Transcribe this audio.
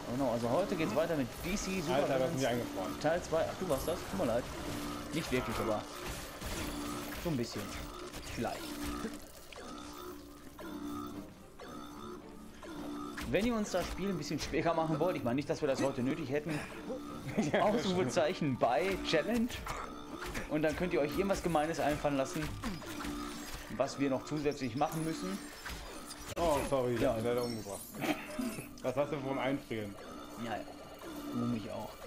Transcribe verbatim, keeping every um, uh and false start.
Genau, also heute geht's weiter mit D C Super Alter, das ist mir eingefroren. Teil zwei. Ach, du warst das? Tut mir leid. Nicht wirklich, aber so ein bisschen. Vielleicht. Wenn ihr uns das Spiel ein bisschen schwerer machen wollt, ich meine nicht, dass wir das heute nötig hätten, Ausrufezeichen bei Challenge. Und dann könnt ihr euch irgendwas Gemeines einfallen lassen, was wir noch zusätzlich machen müssen. Oh, sorry, ja, ich leider umgebracht. Was hast du vom Einfrieren? Ja, ja. Nur mich auch.